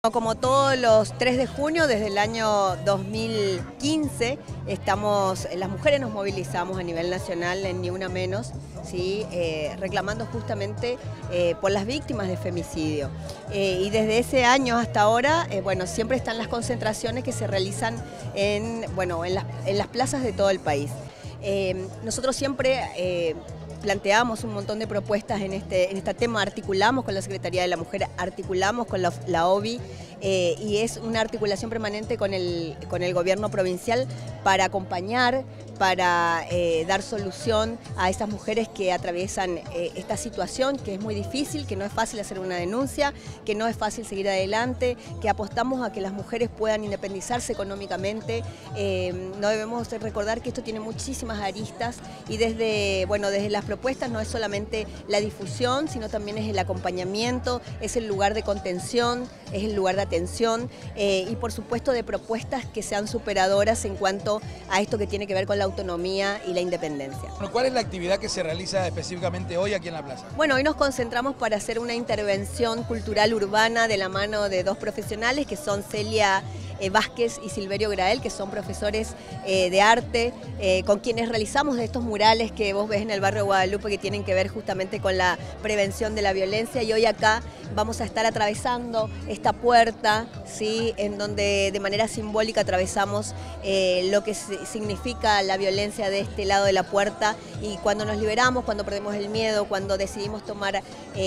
Como todos los 3 de junio, desde el año 2015, las mujeres nos movilizamos a nivel nacional en Ni Una Menos, ¿sí? Reclamando justamente por las víctimas de femicidio. Y desde ese año hasta ahora, siempre están las concentraciones que se realizan en las plazas de todo el país. Nosotros siempre planteamos un montón de propuestas en este tema, articulamos con la Secretaría de la Mujer, articulamos con la OBI y es una articulación permanente con el gobierno provincial para acompañar, para dar solución a estas mujeres que atraviesan esta situación que es muy difícil, que no es fácil hacer una denuncia, que no es fácil seguir adelante, que apostamos a que las mujeres puedan independizarse económicamente. No debemos recordar que esto tiene muchísimas aristas y desde las propuestas no es solamente la difusión, sino también es el acompañamiento, es el lugar de contención, es el lugar de atención y por supuesto de propuestas que sean superadoras en cuanto a esto que tiene que ver con la autonomía y la independencia. ¿Cuál es la actividad que se realiza específicamente hoy aquí en la plaza? Bueno, hoy nos concentramos para hacer una intervención cultural urbana de la mano de dos profesionales que son Celia Vázquez y Silverio Grael, que son profesores de arte, con quienes realizamos estos murales que vos ves en el barrio Guadalupe que tienen que ver justamente con la prevención de la violencia, y hoy acá vamos a estar atravesando esta puerta, ¿sí? En donde de manera simbólica atravesamos lo que significa la violencia de este lado de la puerta, y cuando nos liberamos, cuando perdemos el miedo, cuando decidimos tomar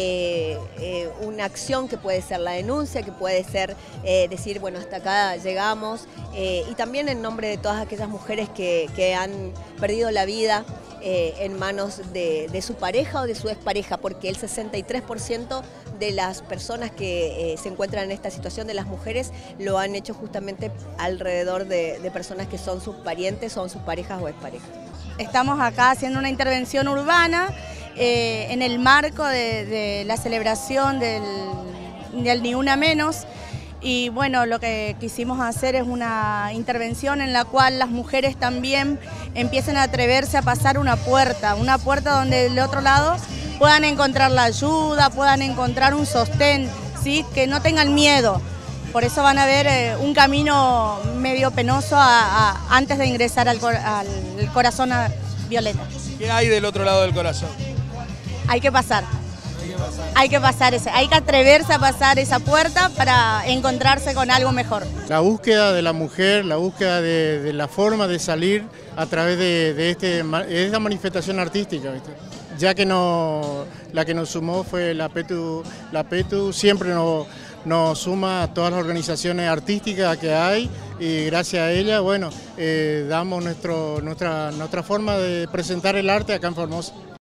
una acción que puede ser la denuncia, que puede ser decir, bueno, hasta acá llegamos, y también en nombre de todas aquellas mujeres que han perdido la vida en manos de su pareja o de su expareja, porque el 63% de las personas que se encuentran en esta situación, de las mujeres, lo han hecho justamente alrededor de personas que son sus parientes, son sus parejas o exparejas. Estamos acá haciendo una intervención urbana en el marco de la celebración del Ni Una Menos. Y bueno, lo que quisimos hacer es una intervención en la cual las mujeres también empiecen a atreverse a pasar una puerta donde del otro lado puedan encontrar la ayuda, puedan encontrar un sostén, ¿sí? Que no tengan miedo. Por eso van a ver un camino medio penoso antes de ingresar al corazón violeta. ¿Qué hay del otro lado del corazón? Hay que pasar. Hay que atreverse a pasar esa puerta para encontrarse con algo mejor. La búsqueda de la mujer, la búsqueda de la forma de salir a través de esta manifestación artística, ¿viste? Ya que la que nos sumó fue la PETU siempre nos suma a todas las organizaciones artísticas que hay, y gracias a ella, damos nuestra forma de presentar el arte acá en Formosa.